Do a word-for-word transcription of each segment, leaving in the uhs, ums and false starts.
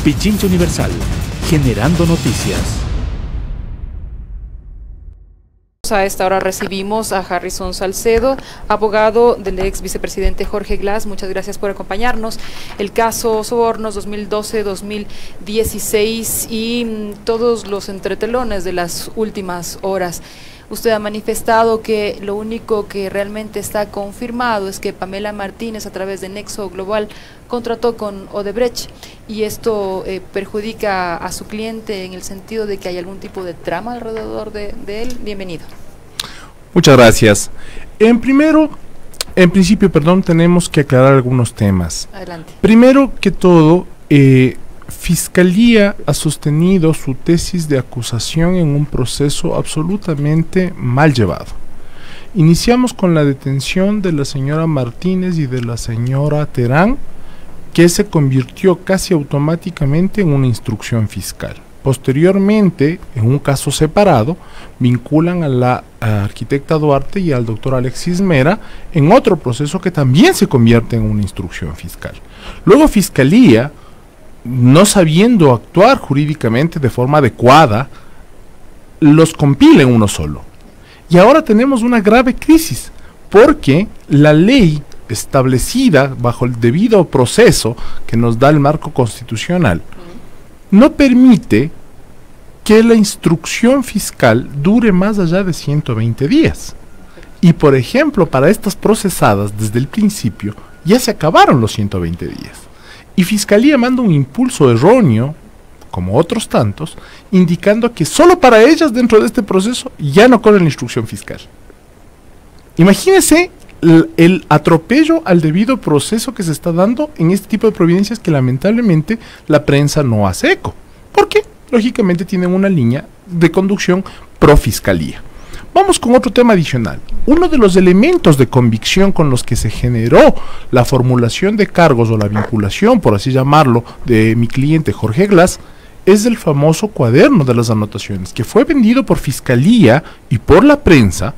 Pichincha Universal, generando noticias. A esta hora recibimos a Harrison Salcedo, abogado del ex vicepresidente Jorge Glass. Muchas gracias por acompañarnos. El caso Sobornos dos mil doce dos mil dieciséis y mmm, todos los entretelones de las últimas horas. Usted ha manifestado que lo único que realmente está confirmado es que Pamela Martínez, a través de Nexo Global, contrató con Odebrecht, y esto eh, perjudica a su cliente en el sentido de que hay algún tipo de trama alrededor de, de él. Bienvenido. Muchas gracias. En primero, en principio, perdón, tenemos que aclarar algunos temas. Adelante. Primero que todo, eh, Fiscalía ha sostenido su tesis de acusación en un proceso absolutamente mal llevado. Iniciamos con la detención de la señora Martínez y de la señora Terán, que se convirtió casi automáticamente en una instrucción fiscal. Posteriormente, en un caso separado, vinculan a la a arquitecta Duarte y al doctor Alexis Mera en otro proceso que también se convierte en una instrucción fiscal. Luego Fiscalía, no sabiendo actuar jurídicamente de forma adecuada, los compila en uno solo. Y ahora tenemos una grave crisis, porque la ley establecida bajo el debido proceso que nos da el marco constitucional no permite que la instrucción fiscal dure más allá de ciento veinte días. Y por ejemplo, para estas procesadas desde el principio ya se acabaron los ciento veinte días. Y Fiscalía manda un impulso erróneo, como otros tantos, indicando que solo para ellas dentro de este proceso ya no corre la instrucción fiscal. Imagínense el, el atropello al debido proceso que se está dando en este tipo de providencias que lamentablemente la prensa no hace eco, porque lógicamente tienen una línea de conducción pro Fiscalía. Vamos con otro tema adicional. Uno de los elementos de convicción con los que se generó la formulación de cargos o la vinculación, por así llamarlo, de mi cliente Jorge Glass, es el famoso cuaderno de las anotaciones, que fue vendido por Fiscalía y por la prensa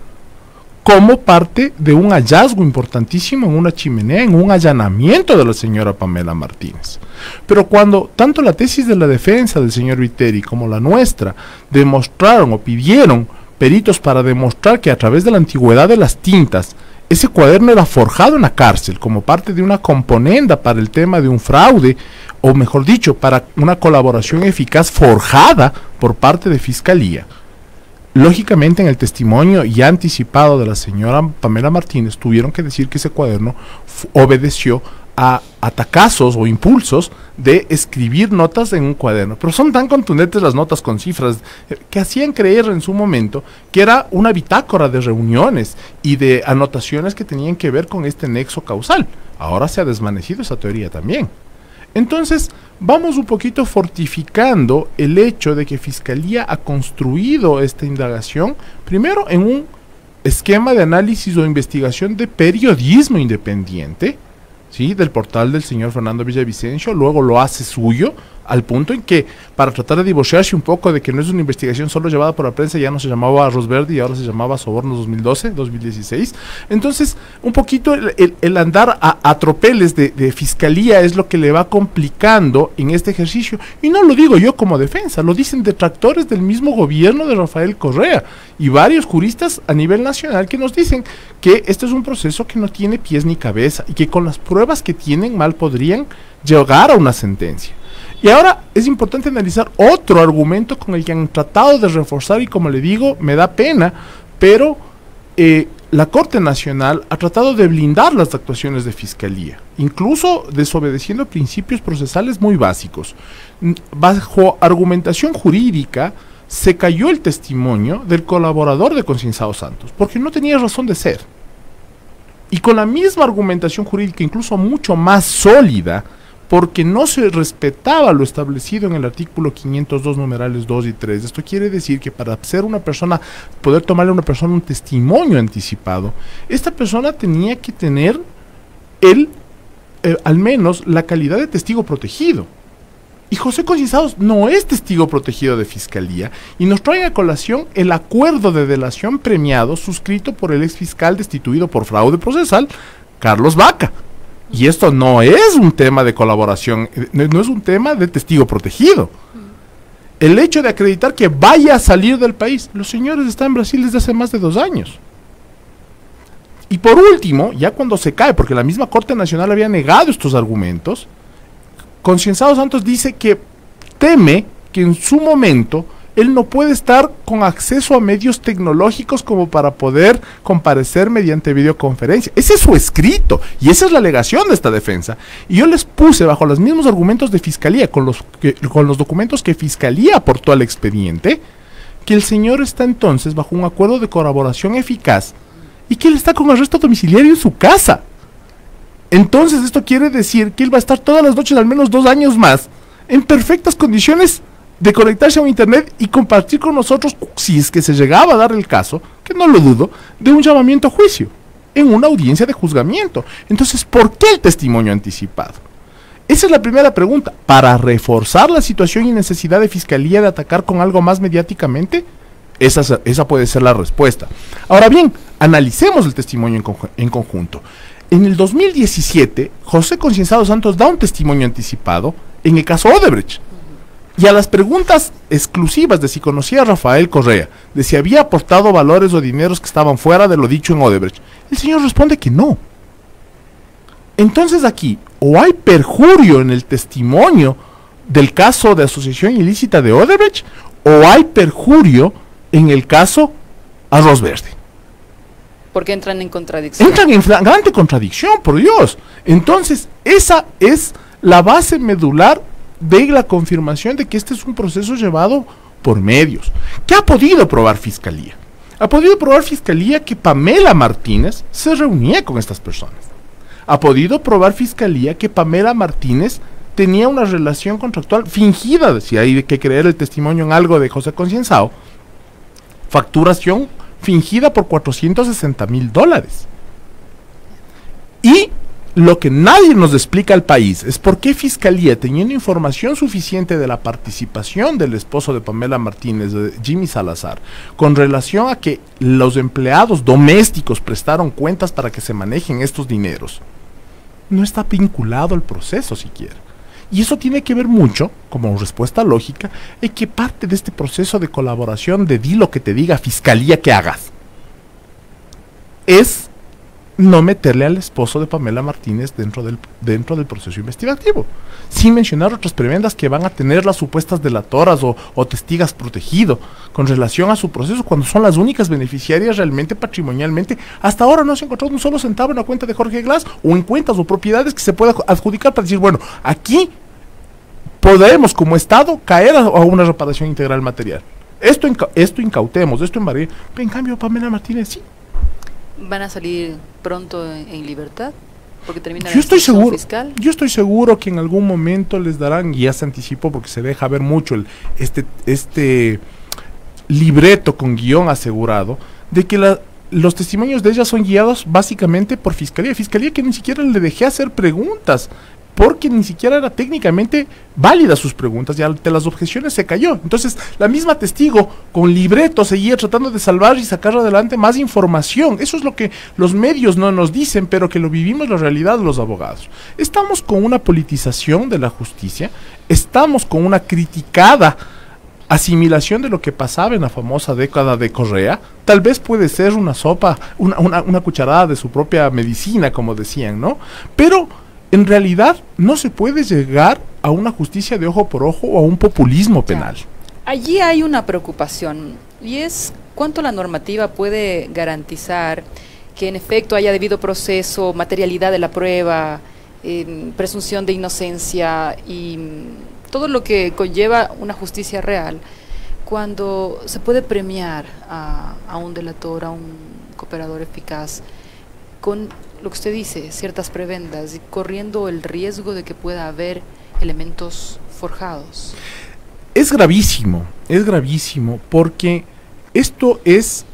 como parte de un hallazgo importantísimo en una chimenea, en un allanamiento de la señora Pamela Martínez. Pero cuando tanto la tesis de la defensa del señor Viteri como la nuestra demostraron o pidieron peritos para demostrar que a través de la antigüedad de las tintas, ese cuaderno era forjado en la cárcel como parte de una componenda para el tema de un fraude, o mejor dicho, para una colaboración eficaz forjada por parte de Fiscalía. Lógicamente, en el testimonio ya anticipado de la señora Pamela Martínez, tuvieron que decir que ese cuaderno obedeció a atacazos o impulsos de escribir notas en un cuaderno, pero son tan contundentes las notas con cifras eh, que hacían creer en su momento que era una bitácora de reuniones y de anotaciones que tenían que ver con este nexo causal. Ahora se ha desvanecido esa teoría también. Entonces, vamos un poquito fortificando el hecho de que Fiscalía ha construido esta indagación, primero en un esquema de análisis o investigación de periodismo independiente, ¿sí?, del portal del señor Fernando Villavicencio, luego lo hace suyo, al punto en que, para tratar de divorciarse un poco de que no es una investigación solo llevada por la prensa, ya no se llamaba Arroz Verde y ahora se llamaba Sobornos dos mil doce dos mil dieciséis. Entonces, un poquito el, el, el andar a, a tropeles de, de Fiscalía es lo que le va complicando en este ejercicio. Y no lo digo yo como defensa, lo dicen detractores del mismo gobierno de Rafael Correa y varios juristas a nivel nacional que nos dicen que este es un proceso que no tiene pies ni cabeza y que con las pruebas que tienen mal podrían llegar a una sentencia. Y ahora es importante analizar otro argumento con el que han tratado de reforzar, y como le digo, me da pena, pero eh, la Corte Nacional ha tratado de blindar las actuaciones de Fiscalía, incluso desobedeciendo principios procesales muy básicos. Bajo argumentación jurídica, se cayó el testimonio del colaborador de Concienzado Santos, porque no tenía razón de ser. Y con la misma argumentación jurídica, incluso mucho más sólida, porque no se respetaba lo establecido en el artículo quinientos dos numerales dos y tres. Esto quiere decir que para ser una persona, poder tomarle a una persona un testimonio anticipado, esta persona tenía que tener el, eh, al menos la calidad de testigo protegido. Y José Concienzados no es testigo protegido de Fiscalía, y nos trae a colación el acuerdo de delación premiado suscrito por el exfiscal destituido por fraude procesal, Carlos Vaca. y esto no es un tema de colaboración, no, no es un tema de testigo protegido. El hecho de acreditar que vaya a salir del país, los señores están en Brasil desde hace más de dos años. Y por último, ya cuando se cae, porque la misma Corte Nacional había negado estos argumentos, Concienzado Santos dice que teme que en su momento él no puede estar con acceso a medios tecnológicos como para poder comparecer mediante videoconferencia. Ese es su escrito y esa es la alegación de esta defensa. Y yo les puse bajo los mismos argumentos de Fiscalía, con los, que, con los documentos que Fiscalía aportó al expediente, que el señor está entonces bajo un acuerdo de colaboración eficaz y que él está con arresto domiciliario en su casa. Entonces esto quiere decir que él va a estar todas las noches al menos dos años más en perfectas condiciones de conectarse a un internet y compartir con nosotros, si es que se llegaba a dar el caso, que no lo dudo, de un llamamiento a juicio, en una audiencia de juzgamiento. Entonces, ¿por qué el testimonio anticipado? Esa es la primera pregunta. ¿Para reforzar la situación y necesidad de Fiscalía de atacar con algo más mediáticamente? Esa, esa puede ser la respuesta. Ahora bien, analicemos el testimonio en, conj en conjunto. En el dos mil diecisiete, José Concienzado Santos da un testimonio anticipado en el caso Odebrecht. Y a las preguntas exclusivas de si conocía a Rafael Correa, de si había aportado valores o dineros que estaban fuera de lo dicho en Odebrecht, el señor responde que no. Entonces aquí, o hay perjurio en el testimonio del caso de asociación ilícita de Odebrecht, o hay perjurio en el caso Arroz Verde. Porque entran en contradicción. Entran en flagrante contradicción, por Dios. Entonces, esa es la base medular de la confirmación de que este es un proceso llevado por medios. ¿Qué ha podido probar Fiscalía? Ha podido probar Fiscalía que Pamela Martínez se reunía con estas personas. Ha podido probar Fiscalía que Pamela Martínez tenía una relación contractual fingida, si hay que creer el testimonio en algo de José Concienzado, facturación fingida por cuatrocientos sesenta mil dólares. Y lo que nadie nos explica al país es por qué Fiscalía, teniendo información suficiente de la participación del esposo de Pamela Martínez, de Jimmy Salazar, con relación a que los empleados domésticos prestaron cuentas para que se manejen estos dineros, no está vinculado al proceso siquiera. Y eso tiene que ver mucho, como respuesta lógica, en que parte de este proceso de colaboración de di lo que te diga Fiscalía que hagas, es no meterle al esposo de Pamela Martínez dentro del, dentro del proceso investigativo, sin mencionar otras prebendas que van a tener las supuestas delatoras o, o testigas protegido con relación a su proceso, cuando son las únicas beneficiarias realmente patrimonialmente. Hasta ahora no se ha encontrado un solo centavo en la cuenta de Jorge Glass o en cuentas o propiedades que se pueda adjudicar para decir, bueno, aquí podemos como Estado caer a, a una reparación integral material. Esto, inca esto incautemos, esto embargue. En cambio, Pamela Martínez sí. ¿Van a salir pronto en, en libertad? Porque termina yo estoy seguro, fiscal. Yo estoy seguro que en algún momento les darán, y ya se anticipó porque se deja ver mucho el, este, este libreto con guión asegurado, de que la, los testimonios de ella son guiados básicamente por Fiscalía. Fiscalía que ni siquiera le dejé hacer preguntas, porque ni siquiera era técnicamente válida sus preguntas, y ante las objeciones se cayó. Entonces, la misma testigo con libreto seguía tratando de salvar y sacar adelante más información. Eso es lo que los medios no nos dicen, pero que lo vivimos la realidad de los abogados. Estamos con una politización de la justicia, estamos con una criticada asimilación de lo que pasaba en la famosa década de Correa. Tal vez puede ser una sopa, una, una, una cucharada de su propia medicina, como decían, ¿no? Pero en realidad no se puede llegar a una justicia de ojo por ojo o a un populismo penal. Allí hay una preocupación, y es cuánto la normativa puede garantizar que en efecto haya debido proceso, materialidad de la prueba, eh, presunción de inocencia y mm, todo lo que conlleva una justicia real, cuando se puede premiar a, a un delator, a un cooperador eficaz, con lo que usted dice, ciertas prebendas, y corriendo el riesgo de que pueda haber elementos forjados. Es gravísimo, es gravísimo, porque esto es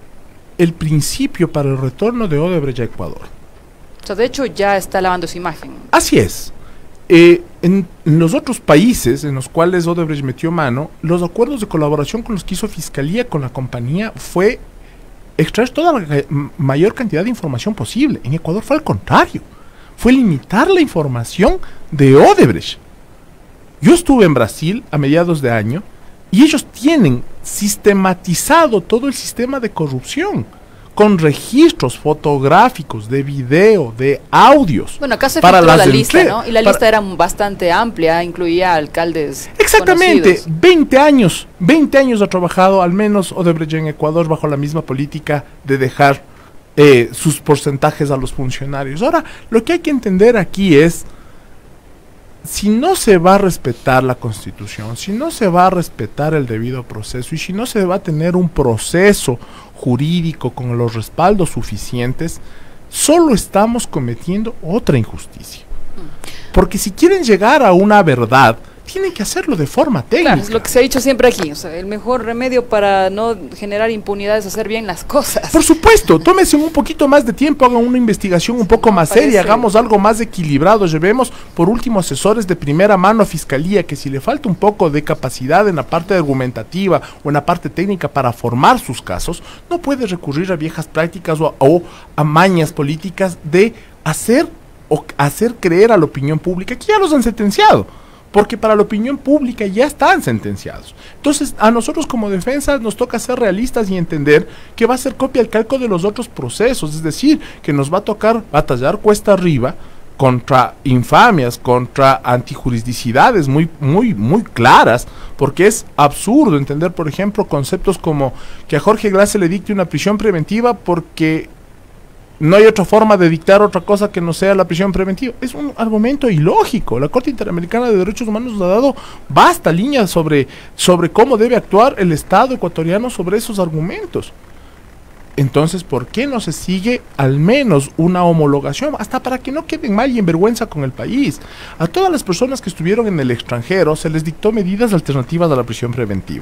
el principio para el retorno de Odebrecht a Ecuador. O sea, de hecho ya está lavando su imagen. Así es. Eh, en, en los otros países en los cuales Odebrecht metió mano, los acuerdos de colaboración con los que hizo Fiscalía con la compañía fue extraer toda la mayor cantidad de información posible. En Ecuador fue al contrario. fue limitar la información de Odebrecht. Yo estuve en Brasil a mediados de año y ellos tienen sistematizado todo el sistema de corrupción, con registros fotográficos, de video, de audios. Bueno, acá se para filtró las la lista, entre- ¿no? Y la para- lista era bastante amplia, incluía alcaldes Exactamente, conocidos. veinte años, veinte años ha trabajado al menos Odebrecht en Ecuador bajo la misma política de dejar eh, sus porcentajes a los funcionarios. Ahora, lo que hay que entender aquí es, si no se va a respetar la Constitución, si no se va a respetar el debido proceso y si no se va a tener un proceso jurídico con los respaldos suficientes, solo estamos cometiendo otra injusticia. Porque si quieren llegar a una verdad, tienen que hacerlo de forma técnica. Claro, es lo que se ha dicho siempre aquí, o sea, el mejor remedio para no generar impunidad es hacer bien las cosas. Por supuesto, tómense un poquito más de tiempo, hagan una investigación un poco más parece. seria, hagamos algo más equilibrado, llevemos por último asesores de primera mano a Fiscalía, que si le falta un poco de capacidad en la parte argumentativa o en la parte técnica para formar sus casos, no puede recurrir a viejas prácticas o, o a mañas políticas de hacer o hacer creer a la opinión pública que ya los han sentenciado. Porque para la opinión pública ya están sentenciados. Entonces, a nosotros como defensa nos toca ser realistas y entender que va a ser copia al calco de los otros procesos. Es decir, que nos va a tocar batallar cuesta arriba contra infamias, contra antijuridicidades muy, muy, muy claras, porque es absurdo entender, por ejemplo, conceptos como que a Jorge Glass se le dicte una prisión preventiva porque no hay otra forma de dictar otra cosa que no sea la prisión preventiva. Es un argumento ilógico. La Corte Interamericana de Derechos Humanos nos ha dado vasta línea sobre, sobre cómo debe actuar el Estado ecuatoriano sobre esos argumentos. Entonces, ¿por qué no se sigue al menos una homologación? Hasta para que no queden mal y en vergüenza con el país. A todas las personas que estuvieron en el extranjero se les dictó medidas alternativas a la prisión preventiva,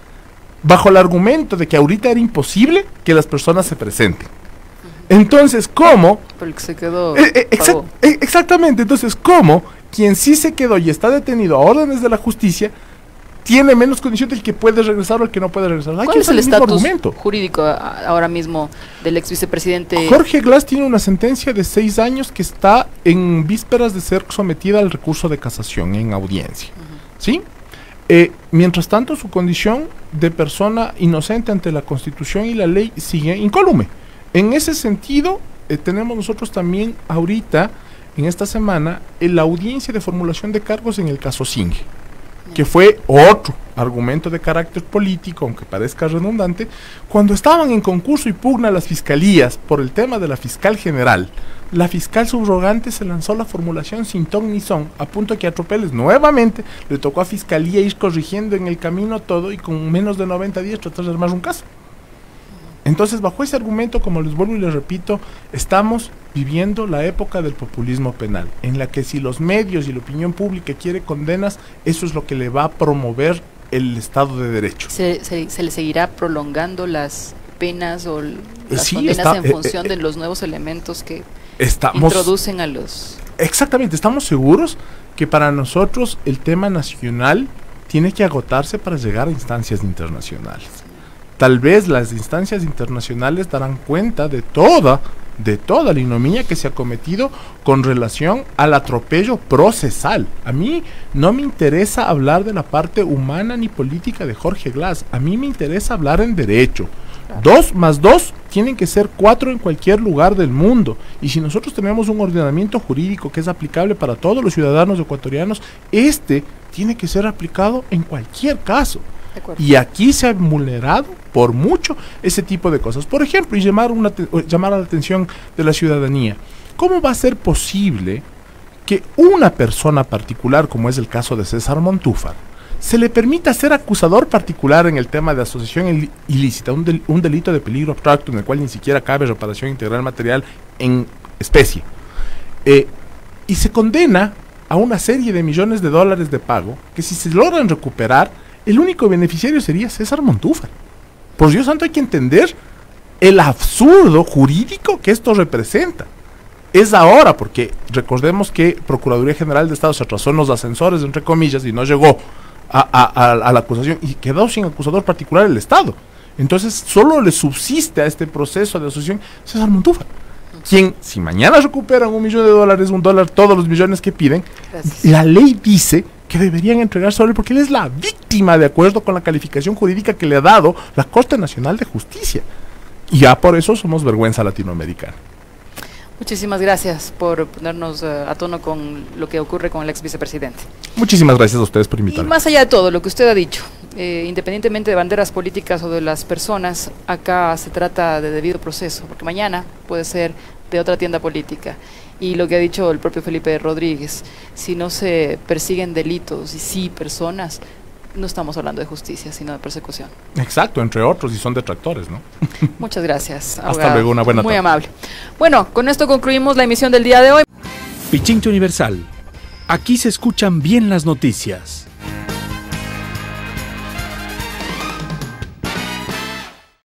bajo el argumento de que ahorita era imposible que las personas se presenten. Entonces, ¿cómo? Por el que se quedó. Eh, eh, exact- pagó. eh, exactamente, entonces, ¿cómo quien sí se quedó y está detenido a órdenes de la justicia tiene menos condición del que puede regresar o el que no puede regresar? Hay ¿Cuál que es el usar mismo estatus argumento. jurídico a- ahora mismo del ex vicepresidente? Jorge Glass tiene una sentencia de seis años que está en vísperas de ser sometida al recurso de casación en audiencia. ¿Sí? Eh, mientras tanto, su condición de persona inocente ante la Constitución y la ley sigue incólume. En ese sentido, eh, tenemos nosotros también ahorita, en esta semana, en la audiencia de formulación de cargos en el caso Singe, que fue otro argumento de carácter político, aunque parezca redundante, cuando estaban en concurso y pugna las fiscalías por el tema de la fiscal general. La fiscal subrogante se lanzó la formulación sin ton ni son, a punto que a Tropeles nuevamente le tocó a Fiscalía ir corrigiendo en el camino todo y con menos de noventa días tratar de armar un caso. Entonces, bajo ese argumento, como les vuelvo y les repito, estamos viviendo la época del populismo penal, en la que si los medios y la opinión pública quiere condenas, eso es lo que le va a promover el Estado de Derecho. ¿Se, se, se le seguirá prolongando las penas o l- las Sí, condenas está- en eh, función eh, de los nuevos elementos que Estamos introducen a los... Exactamente, estamos seguros que para nosotros el tema nacional tiene que agotarse para llegar a instancias internacionales. Tal vez las instancias internacionales darán cuenta de toda, de toda la ignominia que se ha cometido con relación al atropello procesal. A mí no me interesa hablar de la parte humana ni política de Jorge Glass, a mí me interesa hablar en derecho. Dos más dos tienen que ser cuatro en cualquier lugar del mundo. Y si nosotros tenemos un ordenamiento jurídico que es aplicable para todos los ciudadanos ecuatorianos, este tiene que ser aplicado en cualquier caso. De acuerdo. Y aquí se ha vulnerado por mucho ese tipo de cosas. Por ejemplo, y llamar, una te- o llamar a la atención de la ciudadanía. ¿Cómo va a ser posible que una persona particular, como es el caso de César Montúfar, se le permita ser acusador particular en el tema de asociación il- ilícita, un, del- un delito de peligro abstracto en el cual ni siquiera cabe reparación integral material en especie, eh, y se condena a una serie de millones de dólares de pago que, si se logran recuperar, el único beneficiario sería César Montúfar? Por Dios santo, hay que entender el absurdo jurídico que esto representa. Es ahora, porque recordemos que Procuraduría General de Estado se atrasó en los ascensores, entre comillas, y no llegó a, a, a, a la acusación, y quedó sin acusador particular el Estado. Entonces solo le subsiste a este proceso de asociación César Montúfar. quien, si mañana recuperan un millón de dólares, un dólar, todos los millones que piden, Gracias. la ley dice que deberían entregar sobre él porque él es la víctima de acuerdo con la calificación jurídica que le ha dado la Corte Nacional de Justicia. Y ya por eso somos vergüenza latinoamericana. Muchísimas gracias por ponernos uh, a tono con lo que ocurre con el ex vicepresidente. Muchísimas gracias a ustedes por Y invitarme. más allá de todo lo que usted ha dicho, eh, independientemente de banderas políticas o de las personas, acá se trata de debido proceso, porque mañana puede ser de otra tienda política. Y lo que ha dicho el propio Felipe Rodríguez, si no se persiguen delitos y sí personas, no estamos hablando de justicia, sino de persecución. Exacto, entre otros, y son detractores, ¿no? Muchas gracias, Hasta abogado. luego, una buena Muy tarde. amable. Bueno, con esto concluimos la emisión del día de hoy. Pichincha Universal. Aquí se escuchan bien las noticias.